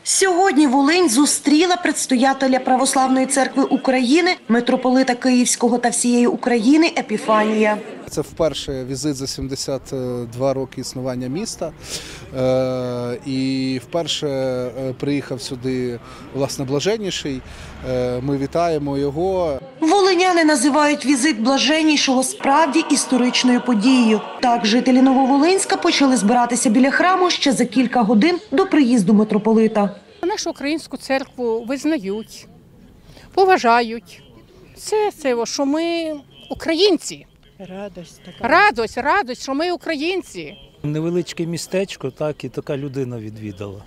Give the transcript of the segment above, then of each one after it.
Сьогодні Волинь зустріла предстоятеля Православної церкви України, митрополита Київського та всієї України Епіфанія. Це вперше візит за 72 роки існування міста. І вперше приїхав сюди, власне, Блаженніший. Ми вітаємо його. Волиняни називають візит Блаженнішого справді історичною подією. Так, жителі Нововолинська почали збиратися біля храму ще за кілька годин до приїзду митрополита. Нашу українську церкву визнають, поважають. Це що ми українці. Радость, що ми українці. Невеличке містечко, так, і така людина відвідала.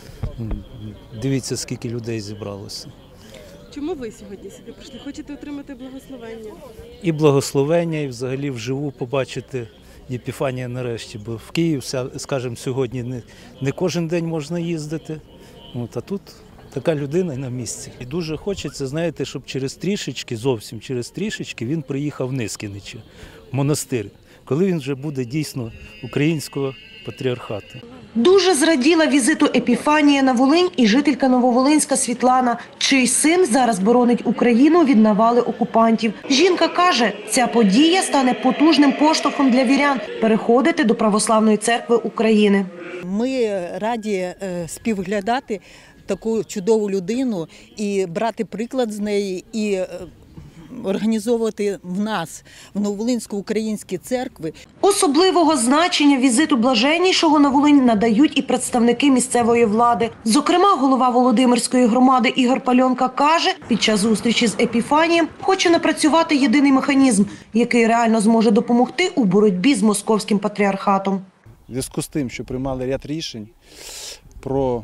Дивіться, скільки людей зібралося. Чому ви сьогодні сюди прийшли? Хочете отримати благословення? І благословення, і взагалі вживу побачити Епіфанія нарешті. Бо в Київ, скажімо, сьогодні не кожен день можна їздити. А тут така людина на місці. І дуже хочеться, знаєте, щоб зовсім через трішечки він приїхав в Нискіничі, в монастир, коли він вже буде дійсно українського патріархату. Дуже зраділа візиту Епіфанія на Волинь і жителька Нововолинська Світлана, чий син зараз боронить Україну від навали окупантів. Жінка каже, ця подія стане потужним поштовхом для вірян переходити до Православної церкви України. Ми раді співглядати таку чудову людину і брати приклад з неї, і організовувати в нас, в Нововолинсько-українській церкві. Особливого значення візиту Блаженнішого на Волинь надають і представники місцевої влади. Зокрема, голова Володимирської громади Ігор Пальонка каже, під час зустрічі з Епіфанієм хоче напрацювати єдиний механізм, який реально зможе допомогти у боротьбі з московським патріархатом. В зв'язку з тим, що приймали ряд рішень про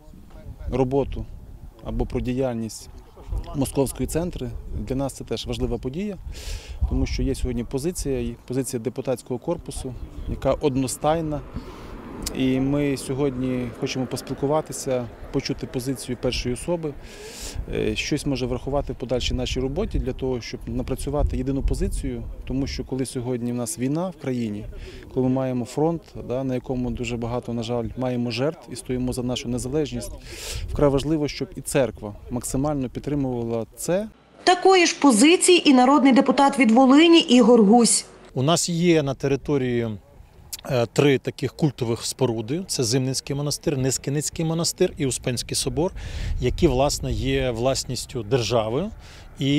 роботу або про діяльність московської церкви, для нас це теж важлива подія, тому що є сьогодні позиція депутатського корпусу, яка одностайна. І ми сьогодні хочемо поспілкуватися, почути позицію першої особи, щось може врахувати в подальшій нашій роботі для того, щоб напрацювати єдину позицію, тому що коли сьогодні в нас війна в країні, коли ми маємо фронт, на якому дуже багато, на жаль, маємо жертв і стоїмо за нашу незалежність, вкрай важливо, щоб і церква максимально підтримувала це. Такої ж позиції і народний депутат від Волині Ігор Гусь. У нас є на території 3 таких культових споруди – це Зимницький монастир, Нискіницький монастир і Успенський собор, які, власне, є власністю держави і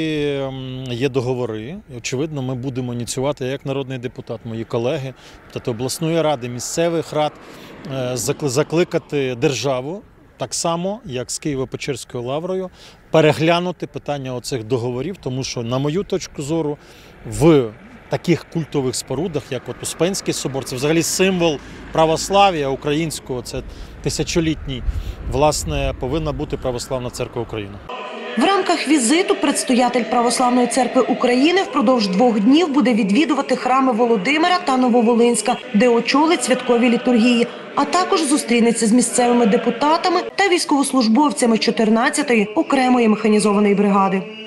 є договори. І, очевидно, ми будемо ініціювати, як народний депутат, мої колеги, тобто обласної ради, місцевих рад, закликати державу, так само, як з Києво-Печерською лаврою, переглянути питання оцих договорів, тому що, на мою точку зору, в таких культових спорудах, як Успенський собор, це взагалі символ православ'я українського, це тисячолітній, власне, повинна бути Православна церква України. В рамках візиту предстоятель Православної церкви України впродовж 2 днів буде відвідувати храми Володимира та Нововолинська, де очолить святкові літургії, а також зустрінеться з місцевими депутатами та військовослужбовцями 14-ї окремої механізованої бригади.